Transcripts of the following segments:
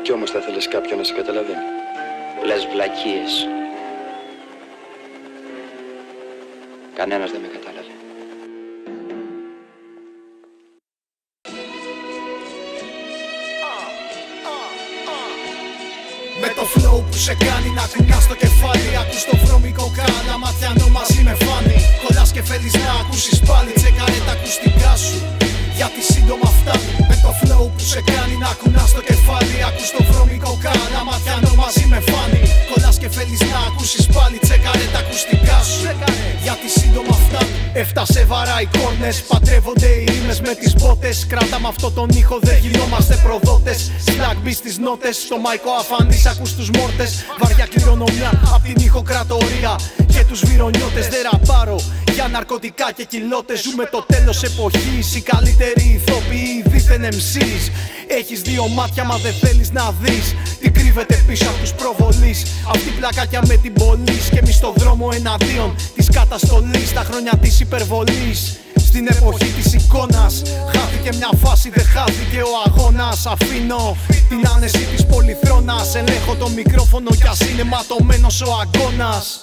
Κι όμως θα θέλεις κάποιον να σε καταλαβαίνει. Λες βλακίες. Κανένας δεν με κατάλαβε. Με το flow που σε κάνει να κουνάς το κεφάλι. Ακούς το βρώμικο κάνα ματιανό μαζί με φάνη. Κολλάς και θέλεις να ακούσεις πάλι. Τσεκάρε τα ακουστικά σου, γιατί σύντομα φτάνει. Με το flow που σε κάνει να κουνάς το κεφάλι. Ακούς το βρώμικο κάνα ματιανό μαζί με φάνη. Κολλάς και θέλεις να ακούσεις πάλι. Τσεκάρε τα ακουστικά σου, γιατί σύντομα φτάνει. Έφτασε βαρά οι κόρνες, πατρεύονται οι ρήμες με τις μπότες. Κράτα με αυτό τον ήχο, δεν γινόμαστε προδότες. Slack μπει στις νότες, στο μαϊκό αφανείς ακούς τους μόρτες. Βαριά κληρονομιά απ' την ηχοκρατορία και τους βυρονιώτες. Δεν ραπάρω για ναρκωτικά και κοιλώτες. Ζούμε το τέλος εποχής, οι καλύτεροι ηθοποιοί δίθεν MCs. Έχεις δύο μάτια μα δεν θέλεις να δεις τι κρύβεται πίσω από τους προβολείς. Αυτή πλακάκια με την πολύς και εμείς στο δρόμο εναντίον της καταστολής. Τα χρόνια της υπερβολής, στην εποχή της εικόνας. Χάθηκε μια φάση, δεν χάθηκε ο αγώνας. Αφήνω την άνεση της πολυθρόνας. Ελέγχω το μικρόφωνο κι ας είναι ματωμένος ο αγώνας.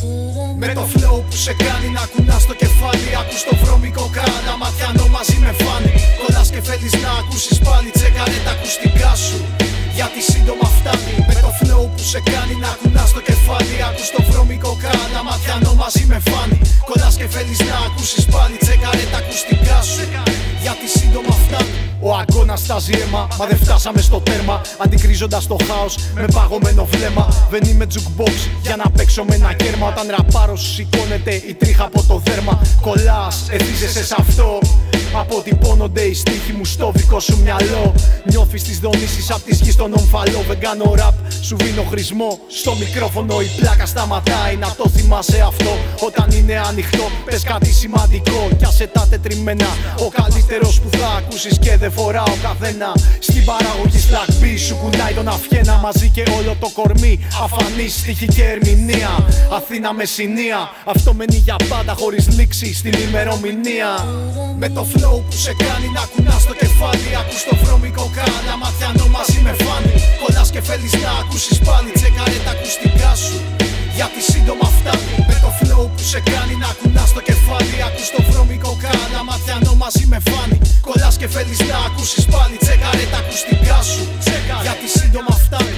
Με το flow που σε κάνει να κουνάς το κεφάλι. Ακούς το βρώμικο κάνα ματιανό μαζί με φάνη. Κολλάς και θέλεις να ακούσεις πάλι. Τσεκάρε τα ακουστικά σου, γιατί σύντομα φτάνει. Με το flow που σε κάνει να κουνάς το κεφάλι. Ακούς το βρώμικο κάνα ματιανό μαζί με φάνη. Κολλάς και θέλεις να ακούσεις πάλι. Τσεκάρε τα ακουστικά σου, γιατί σύντομα φτάνει. Ο αγώνας στάζει αίμα, μα δεν φτάσαμε στο τέρμα. Αντικρίζοντας το χάος με παγωμένο βλέμμα. Δεν είμαι jukebox για να παίξω με ένα κέρμα. Όταν ραπάρω σου σηκώνεται η τρίχα από το δέρμα. Κολλάς, εθίζεσαι σε αυτό. Αποτυπώνονται οι στίχοι μου στο δικό σου μυαλό. Νιώθεις τις δονήσεις απ' της γης τον ομφαλό. Δεν κάνω ραπ, σου βίνω χρησμό. Στο μικρόφωνο η πλάκα σταματάει. Να το θυμάσαι αυτό όταν είναι ανοιχτό. Πες κάτι σημαντικό κι άσε τα τετριμμένα. Ο καλύτερος που θα ακούσεις και δεν φοράω καθένα. Στην παραγωγή Slack B σου κουνάει τον αυχένα. Μαζί και όλο το κορμί, αφανής στίχη και ερμηνεία. Αθήνα Μεσσηνία, αυτό μένει για πάντα χωρίς λήξη στην ημερομηνία. Με το flow που σε κάνει να κουνάς το κεφάλι. Ακούς το βρώμικο κάνα ματιανό μαζί με φάνη. Κολλάς και θέλεις να ακούσεις πάλι. Τσεκάρε τα ακουστικά σου, γιατί σύντομα φτάνει. Με το flow που σε κάνει να κουνάς το κεφάλι. Ακούς το βρώμικο κάνα ματιανό μαζί με φάνη. Κολλάς και θέλεις να ακούσεις πάλι. Τσεκάρε τα ακουστικά σου, γιατί σύντομα φτάνει.